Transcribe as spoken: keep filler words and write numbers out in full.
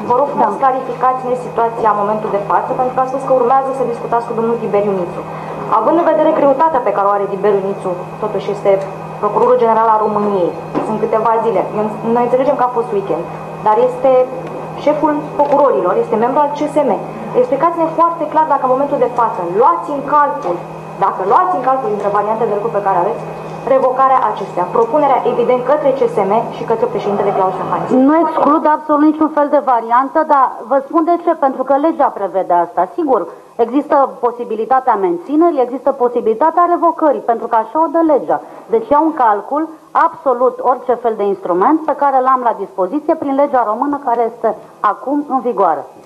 vă rog să da. clarificați-ne situația în momentul de față, pentru că a spus că urmează să discutați cu domnul Tiberiu Nițu. Având în vedere greutatea pe care o are Tiberiu Nițu, totuși este Procurorul General al României, sunt câteva zile, noi înțelegem că a fost weekend, dar este șeful procurorilor, este membru al C S M. Explicați-ne foarte clar dacă în momentul de față luați în calcul, dacă luați în calcul dintre variantele de lucru pe care aveți, revocarea acestea, propunerea evident către C S M și către președintele Claus Iohannis. Nu exclud absolut niciun fel de variantă, dar vă spun de ce, pentru că legea prevede asta. Sigur, există posibilitatea menținerii, există posibilitatea revocării, pentru că așa o dă legea. Deci iau în calcul absolut orice fel de instrument pe care l-am la dispoziție prin legea română care este acum în vigoare.